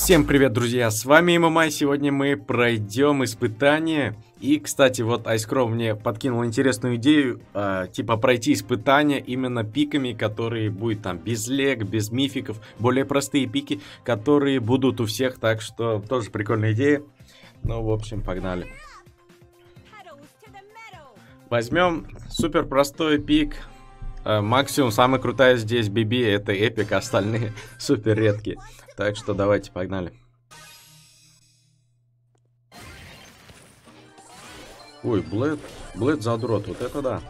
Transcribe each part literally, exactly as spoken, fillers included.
Всем привет, друзья, с вами ММА, сегодня мы пройдем испытание. И, кстати, вот Айскроу мне подкинул интересную идею, э, типа пройти испытания именно пиками, которые будут там без лег, без мификов, более простые пики, которые будут у всех, так что тоже прикольная идея. Ну, в общем, погнали. Возьмем супер простой пик, э, максимум, самая крутая здесь Биби, это эпик, остальные супер редкие. Так что давайте, погнали. Ой, Блэд, Блэд задрот, вот это да.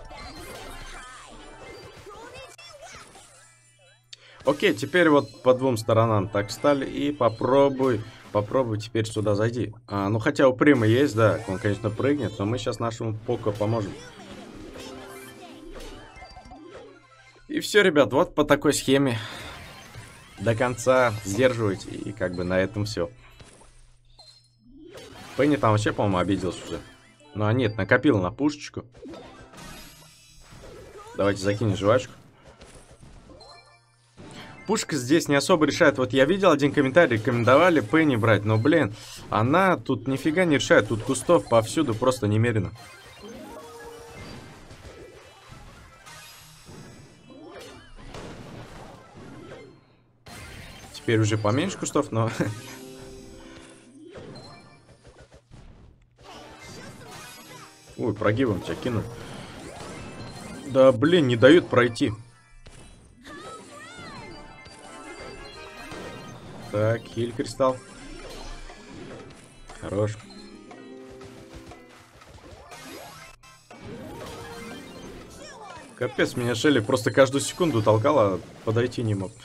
Окей, теперь вот по двум сторонам так стали. И попробуй, попробуй теперь сюда зайди. А, ну хотя у Прима есть, да, он, конечно, прыгнет, но мы сейчас нашему Поко поможем. И все, ребят, вот по такой схеме. До конца сдерживайте, и как бы на этом все. Пенни там вообще, по-моему, обиделся уже. Ну а нет, накопил на пушечку. Давайте закинем жвачку. Пушка здесь не особо решает. Вот я видел один комментарий, рекомендовали Пенни брать. Но, блин, она тут нифига не решает. Тут кустов повсюду просто немерено. Теперь уже поменьше кустов, но... Ой, прогибом тебя кинул. Да, блин, не дают пройти. Так, хиль кристалл. Хорош. Капец, меня Шелли просто каждую секунду толкала, подойти не мог.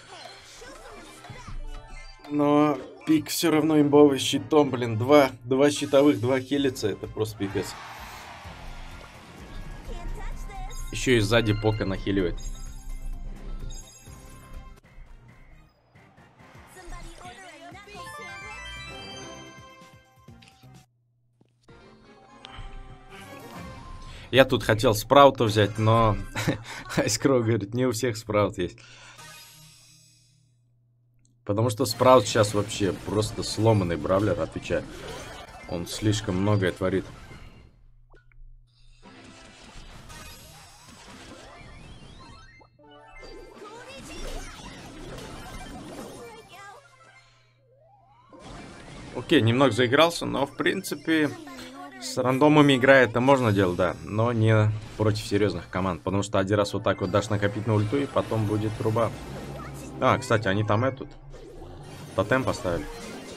Но пик все равно имбовый щитом, блин. Два, два щитовых, два хилица, это просто пипец. Еще и сзади Поко нахиливает. Я тут хотел спраута взять, но Айскроу говорит, не у всех спраут есть. Потому что спраут сейчас вообще просто сломанный бравлер, отвечаю. Он слишком многое творит. Окей, немного заигрался, но в принципе с рандомами игра это можно делать, да. Но не против серьезных команд. Потому что один раз вот так вот дашь накопить на ульту, и потом будет труба. А, кстати, они там этот тотем поставили.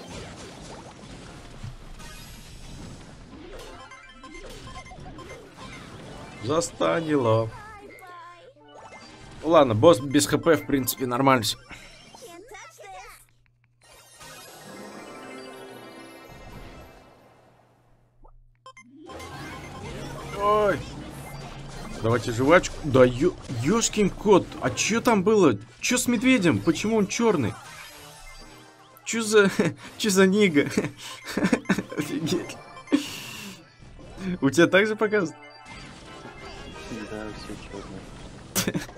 Застанило. Ладно, босс без хп, в принципе, нормально. Ой. Давайте жвачку. Да ё... ёшкин кот. А чё там было? Чё с медведем? Почему он черный? Чё за... Чё за нига? Офигеть. У тебя так же показывают? Да, все черные.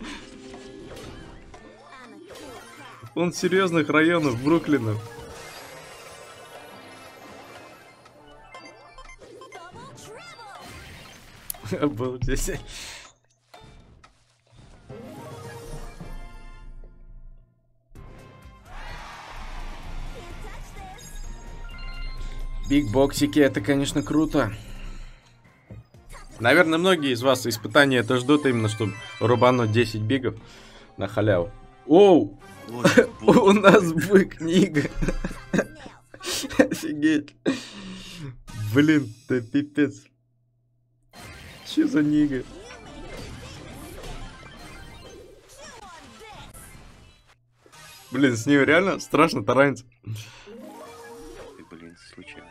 Он с серьезных районов Бруклина. Обалдеть. Бигбоксики, это, конечно, круто. Наверное, многие из вас испытания это ждут именно, чтобы рубануть десять бигов на халяву. Оу! У нас бык Нига. Офигеть. Блин, ты пипец. Че за Нига? Блин, с ним реально страшно тараниться. Блин, случайно.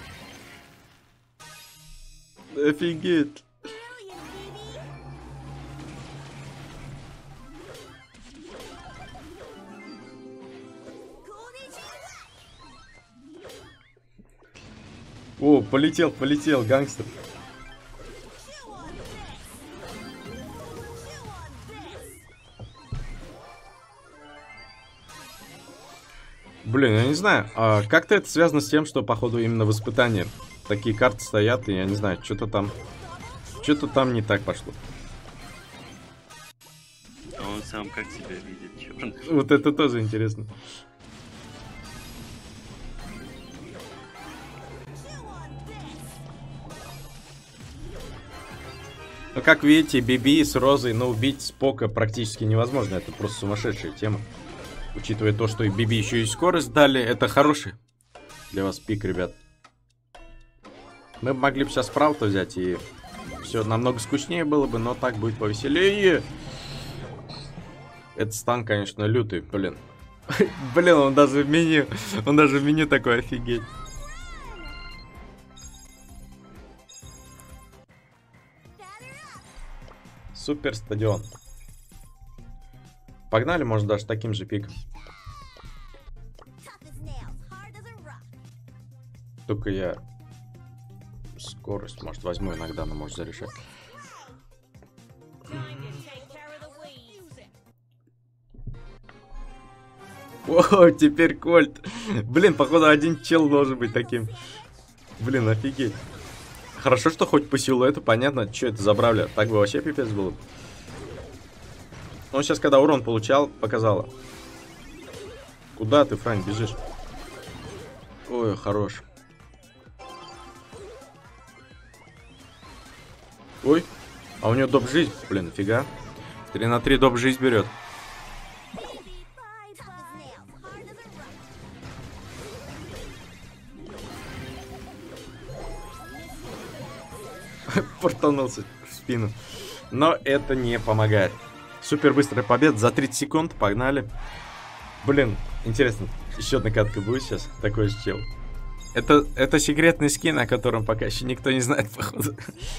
Офигеть. О, полетел, полетел, гангстер. Блин, я не знаю, а как-то это связано с тем, что, походу, именно в испытании такие карты стоят, и я не знаю, что-то там... Что-то там не так пошло. А он сам как себя видит, черный? Вот это тоже интересно. Ну, как видите, Биби с Розой, но убить Спока практически невозможно. Это просто сумасшедшая тема. Учитывая то, что и Биби еще и скорость дали, это хороший для вас пик, ребят. Мы могли бы сейчас Спраута взять, и все намного скучнее было бы, но так будет повеселее. Этот стан, конечно, лютый, блин. Блин, он даже в меню, он даже в меню такой, офигеть. Супер стадион. Погнали, может, даже таким же пиком. Только я скорость, может, возьму иногда, но может зарешать. О, теперь Кольт. Блин, походу, один чел должен быть таким. Блин, офигеть. Хорошо, что хоть по силуэту понятно, что это за бравлер. Так бы вообще пипец было. Он сейчас, когда урон получал, показала. Куда ты, Франь, бежишь? Ой, хорош. Ой, а у него доп жизнь. Блин, нафига. три на три доп жизнь берет. Портанулся в спину. Но это не помогает. Супер быстрая победа за тридцать секунд. Погнали. Блин, интересно, еще одна катка будет сейчас? Такой же чел. Это, это секретный скин, о котором пока еще никто не знает, походу.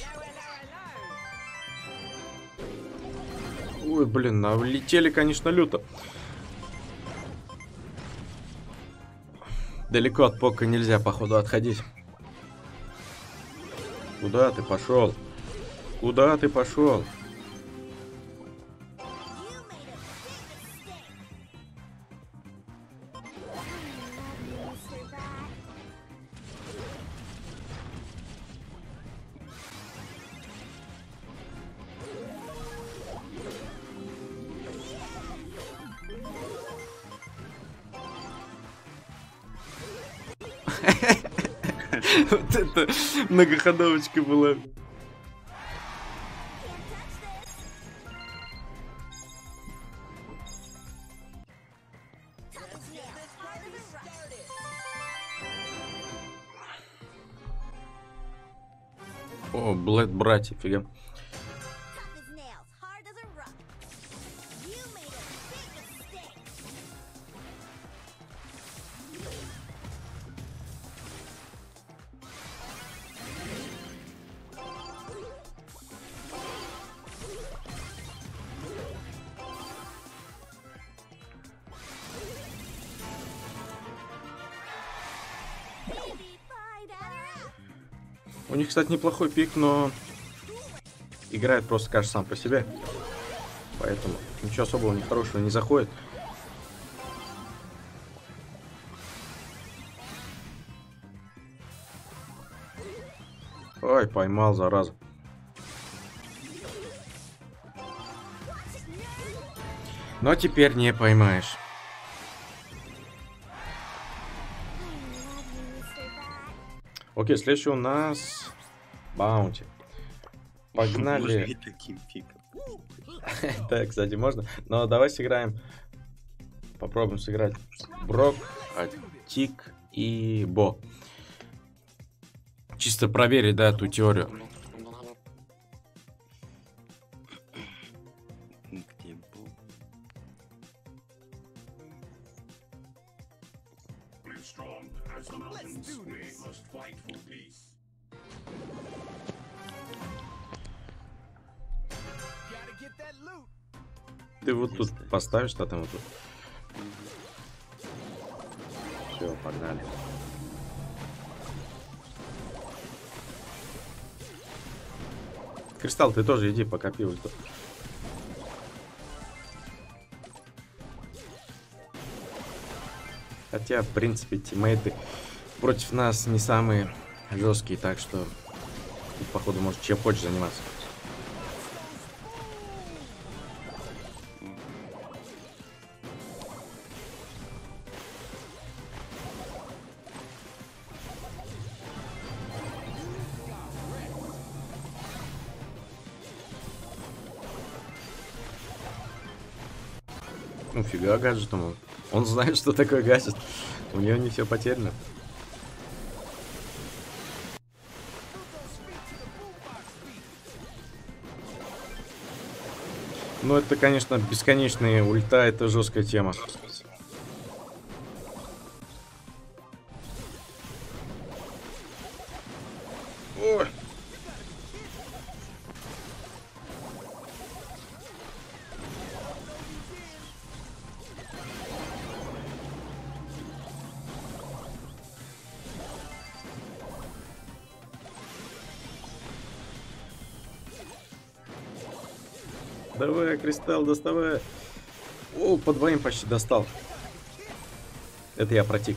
Ой, блин, налетели, конечно, люто. Далеко от пока нельзя, походу, отходить. Куда ты пошел? Куда ты пошел? Вот это многоходовочка была. О, Блэд, братья, фига. У них, кстати, неплохой пик, но играет просто, кажется, сам по себе. Поэтому ничего особого, нехорошего не заходит. Ой, поймал, зараза. Но теперь не поймаешь. Окей, следующий у нас Баунти. Погнали. Да, кстати, можно. Но давай сыграем. Попробуем сыграть Брок, Тик и Бо. Чисто проверить, да, эту теорию. Где Бо? Ты вот тут поставишь, а там вот тут. Все, погнали. Кристалл, ты тоже иди, пока пиво тут. Хотя, в принципе, тиммейты против нас не самые жесткие, так что тут, походу, может чем хочешь заниматься. Ну фига гаджет ему. Он знает, что такое гаджет. У него не все потеряно. Ну это, конечно, бесконечные ульта, это жесткая тема. Ой. Давай, кристалл, доставай. О, по двоим почти достал. Это я протик.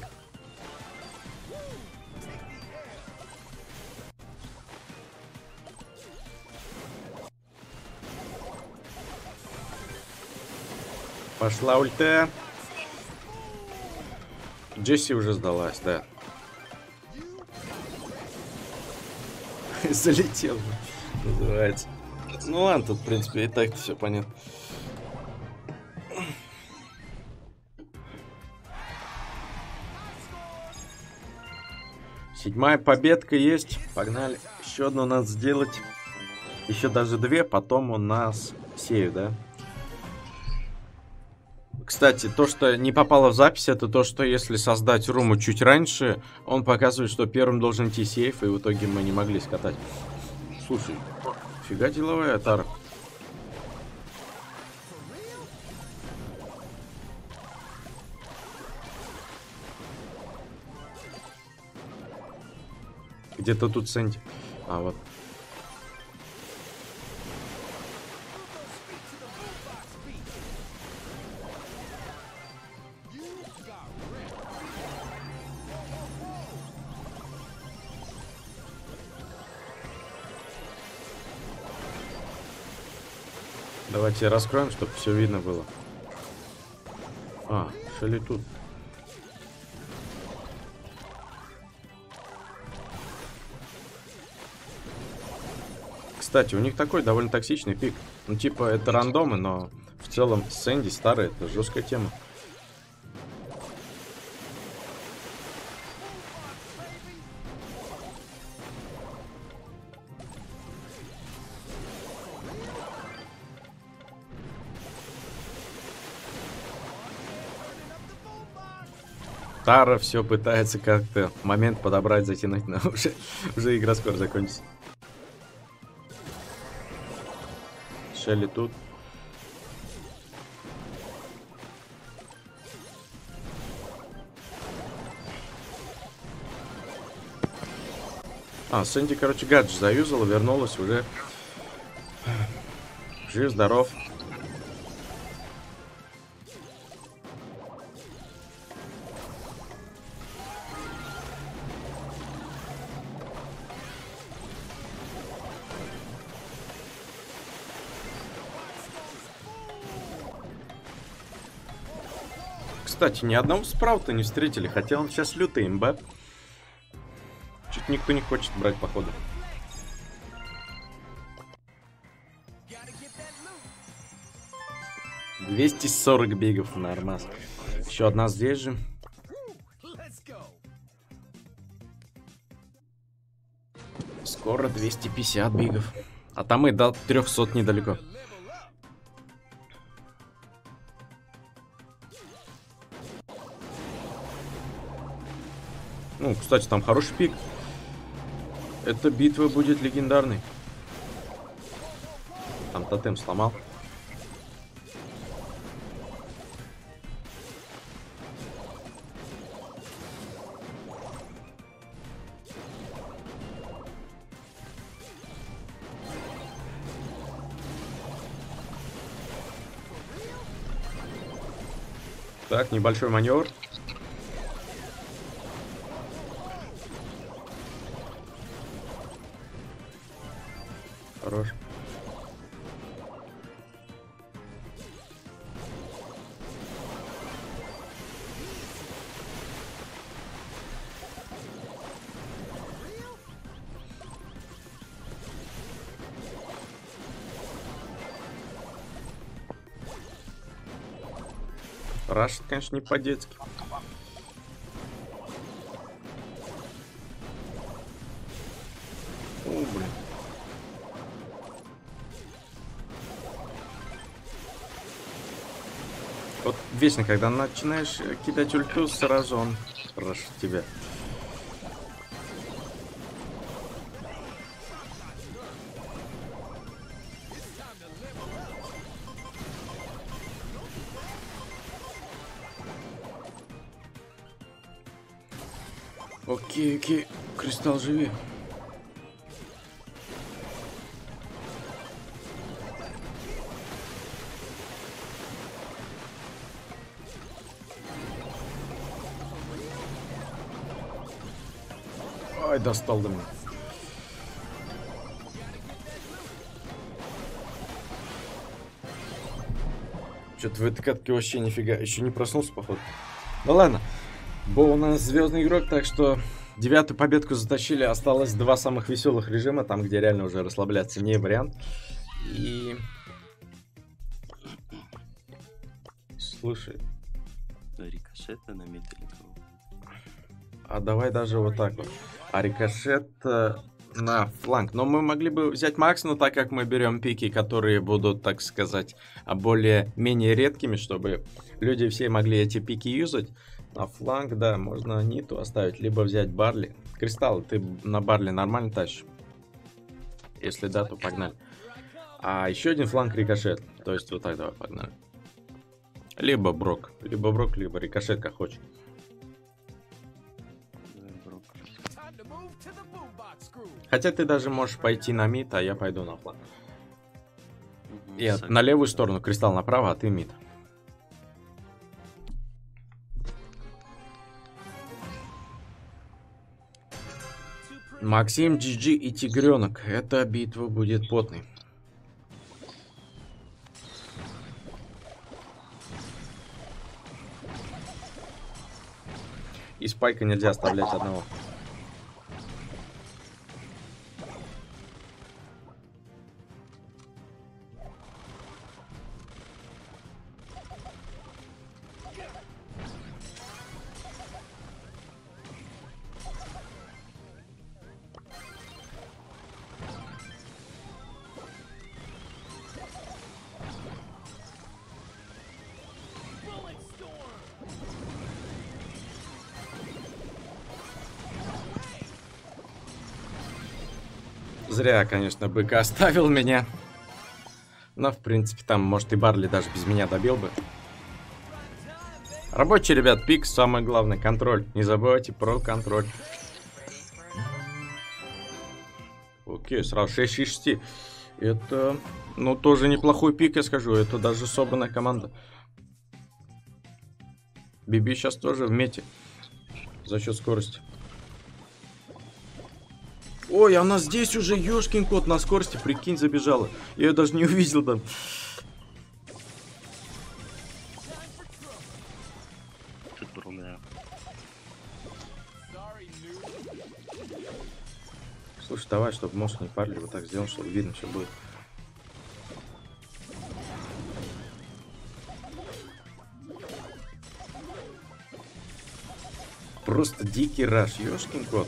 Пошла ульта. Джесси уже сдалась, да. Залетел, называется. Ну ладно, тут, в принципе, и так все понятно. Седьмая победка есть. Погнали. Еще одну надо сделать. Еще даже две, потом у нас сейв, да? Кстати, то, что не попало в запись, это то, что если создать руму чуть раньше, он показывает, что первым должен идти сейф, и в итоге мы не могли скатать. Слушай, фига деловая Тара. Где-то тут Сэнди. А, вот. Давайте раскроем, чтобы все видно было. А, Шелли тут. Кстати, у них такой довольно токсичный пик. Ну, типа, это рандомы, но в целом Сэнди старый, это жесткая тема. Тара все пытается как-то момент подобрать, затянуть, но уже, уже игра скоро закончится. Шелли тут. А, Сэнди, короче, гаджет заюзала, вернулась уже. Жив-здоров. Кстати, ни одного спраута не встретили, хотя он сейчас лютый имба. Чуть никто не хочет брать, походу. двести сорок бигов, нормас. Еще одна здесь же. Скоро двести пятьдесят бигов. А там и до трёхсот недалеко. Ну, кстати, там хороший пик. Эта битва будет легендарной. Там тотем сломал. Так, небольшой маневр. Рашит, конечно, не по-детски. О, блин. Вот вечно, когда начинаешь кидать ульту, сразу он рашит тебя. Окей, окей. Кристалл, живи. Ай, достал до меня. Что-то в этой катке вообще нифига. Еще не проснулся, походу. Ну ладно. Бо у нас звездный игрок, так что девятую победку затащили. Осталось два самых веселых режима, там, где реально уже расслабляться не вариант. И... Слушай. Рикошета на металлику. А давай даже вот так вот. А рикошет э, на фланг. Но мы могли бы взять Макс, но так как мы берем пики, которые будут, так сказать, более-менее редкими, чтобы люди все могли эти пики юзать. На фланг, да, можно Ниту оставить, либо взять Барли. Кристалл, ты на Барли нормально тащишь? Если да, то погнали. А еще один фланг рикошет. То есть вот так давай, погнали. Либо Брок. Либо Брок, либо рикошет, как хочешь. Хотя ты даже можешь пойти на мид, а я пойду на фланг. Угу, я на левую сторону, Кристалл направо, а ты мид. Максим, джи джи и Тигренок. Эта битва будет потной. И Спайка нельзя оставлять одного. Зря, конечно, быка оставил меня. Но, в принципе, там, может, и Барли даже без меня добил бы. Рабочий, ребят, пик, самое главное, контроль. Не забывайте про контроль. Окей, сразу шесть из шести. Это, ну, тоже неплохой пик, я скажу. Это даже собранная команда. Биби сейчас тоже в мете. За счет скорости. Ой, она здесь уже, ёшкин кот, на скорости, прикинь, забежала. Я ее даже не увидел там. Слушай, давай, чтобы мозг не парили, вот так сделаем, чтобы видно, что будет. Просто дикий раш, ёшкин кот.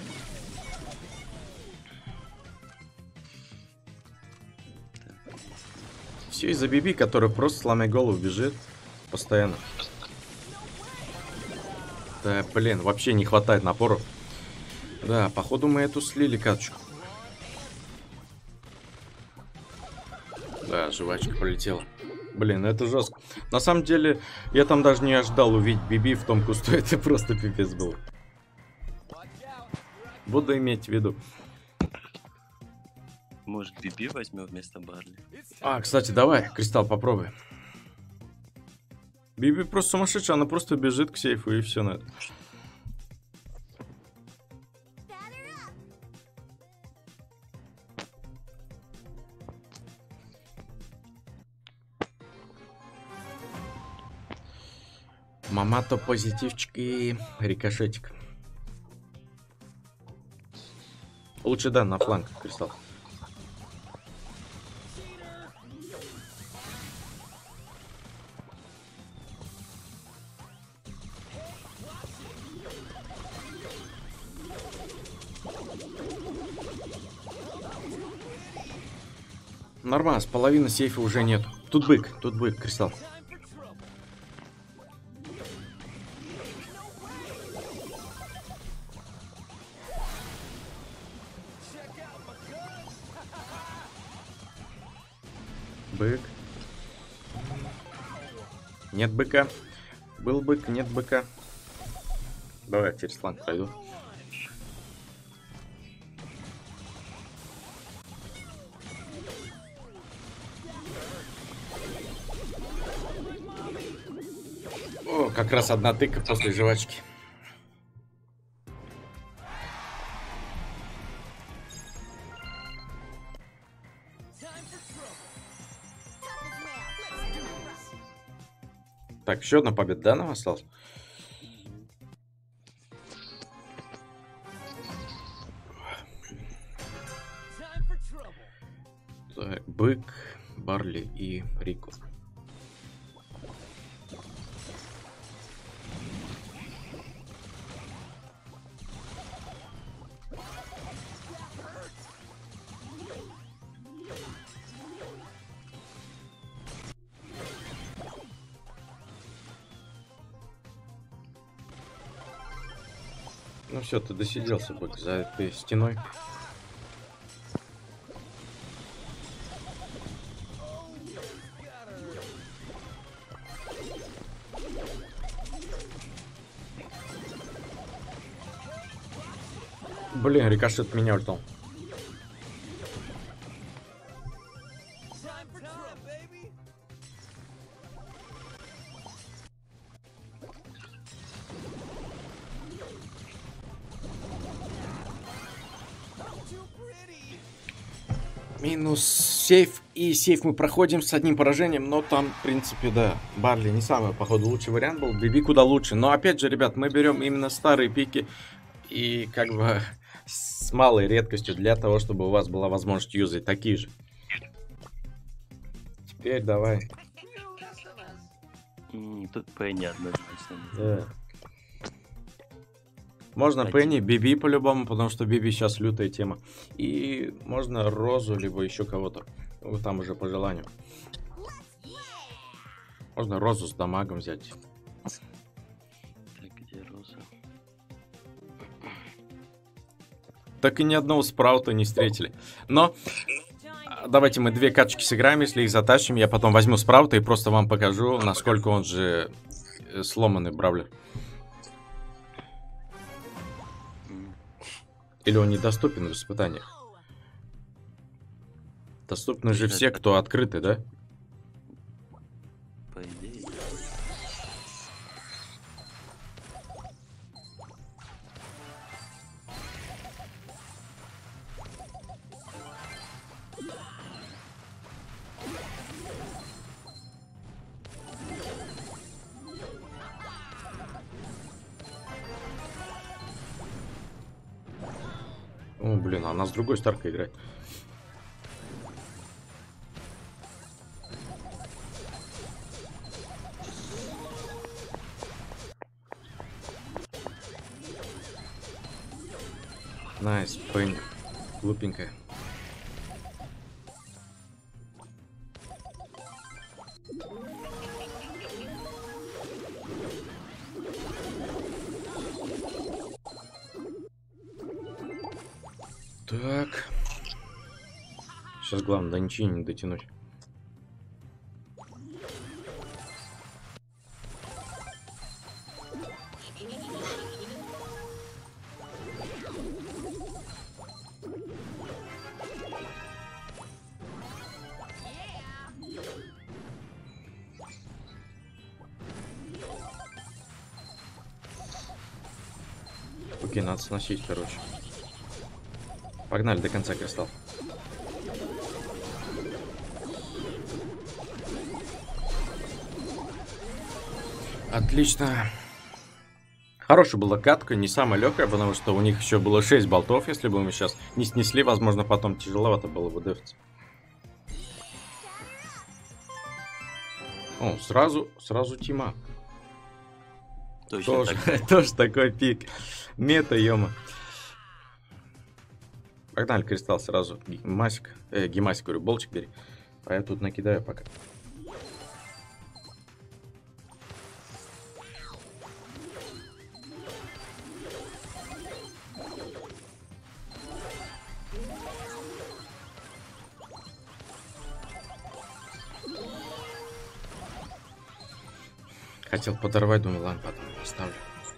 Все из-за Биби, который просто сломя голову бежит постоянно. Да, блин, вообще не хватает напору. Да, походу мы эту слили каточку. Да, жвачка полетела. Блин, это жестко. На самом деле, я там даже не ожидал увидеть Биби в том кусту. Это просто пипец был. Буду иметь в виду. Может, Биби возьмем вместо Барли? А, кстати, давай, Кристалл, попробуй. Биби просто сумасшедшая, она просто бежит к сейфу и все на это. Мамато, позитивчик и рикошетик. Лучше да, на фланг, Кристалл. нормально, с половины сейфа уже нет. Тут бык, тут бык, Кристалл. Бык. Нет быка. Был бык, нет быка. Давай через фланг пройду. О, как раз одна тыка после жвачки. Так, еще одна победа, да, нам осталась? Так, бык, Барли и Рико. Ну все, ты досиделся, бык, за этой стеной. Блин, рикошет меня ультал. Минус сейф. И сейф мы проходим с одним поражением. Но там, в принципе, да, Барли не самый, походу, лучший вариант был. Биби куда лучше. Но, опять же, ребят, мы берем именно старые пики. И, как бы, с малой редкостью для того, чтобы у вас была возможность юзать такие же. Теперь давай. Тут Пенни однозначно. Да. Можно Пенни, Биби по-любому, потому что Биби сейчас лютая тема. И можно Розу, либо еще кого-то. Ну, там уже по желанию. Можно Розу с дамагом взять. Так, где Роза? Так и ни одного спраута не встретили. Но давайте мы две карточки сыграем, если их затащим. Я потом возьму спраута и просто вам покажу, насколько он же сломанный бравлер. Или он недоступен в испытаниях? Доступны же все, кто открыты, да? По идее. О, блин, она с другой старкой играет. Найс, Пенни. Глупенькая. Так. Сейчас главное до ничего не дотянуть. Окей, надо сносить, короче. Погнали до конца, Кристалл. Отлично. Хорошая была катка, не самая легкая, потому что у них еще было шесть болтов. Если бы мы сейчас не снесли, возможно, потом тяжеловато было бы дефиться. О, сразу, сразу тима. Точно Тоже, так. тоже такой пик. Мета, ёма. Погнали, Кристалл, сразу. Гимасик. Э, гимасик, говорю, болчик бери. А я тут накидаю пока. Хотел подорвать, думаю, ладно, потом поставлю.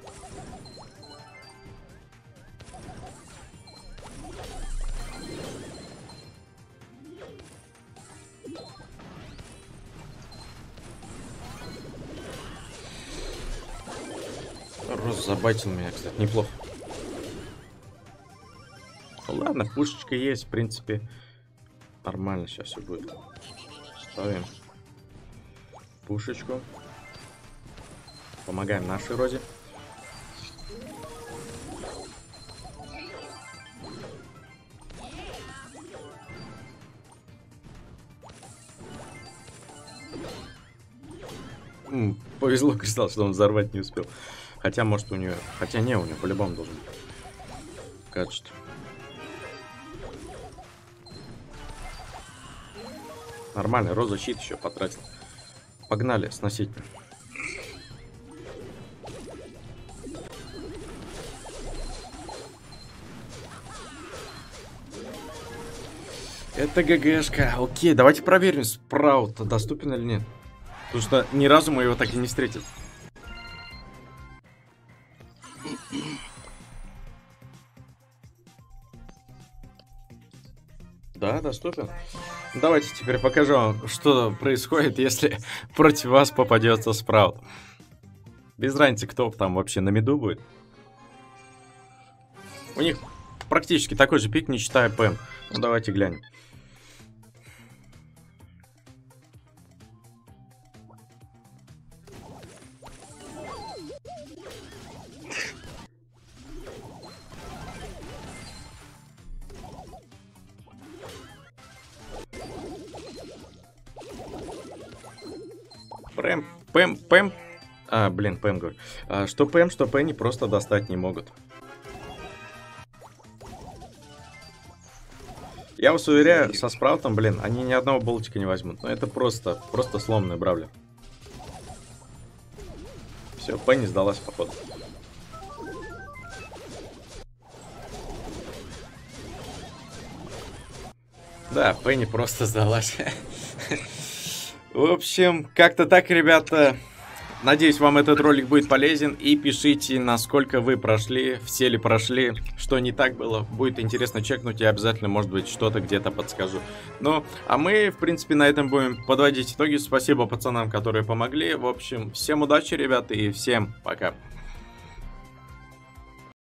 Рос забайтил меня, кстати, неплохо. Ладно, пушечка есть, в принципе, нормально сейчас все будет. Ставим пушечку. Помогаем нашей Розе. М, повезло Кристалл, что он взорвать не успел. Хотя, может, у нее... Хотя не, у нее по-любому должен быть гаджет. Нормально, Роза щит еще потратил. Погнали сносить. Это ГГшка. Окей, давайте проверим, Спраут доступен или нет. Потому что ни разу мы его так и не встретили. Да, доступен. Давайте теперь покажу вам, что происходит, если против вас попадется Спраут. Без разницы, кто там вообще на миду будет. У них практически такой же пик, не считая ПМ. Ну, давайте глянем. Пэм, Пэм, Пэм. А, блин, Пэм говорю. А, что Пэм, что Пенни просто достать не могут. Я вас уверяю, со Спраутом, блин, они ни одного болтика не возьмут. Но это просто, просто сломанный бравлер. Все, Пенни сдалась, походу. Да, Пенни просто сдалась. В общем, как-то так, ребята. Надеюсь, вам этот ролик будет полезен. И пишите, насколько вы прошли, все ли прошли, что не так было. Будет интересно чекнуть, и обязательно, может быть, что-то где-то подскажу. Ну, а мы, в принципе, на этом будем подводить итоги. Спасибо пацанам, которые помогли. В общем, всем удачи, ребята, и всем пока.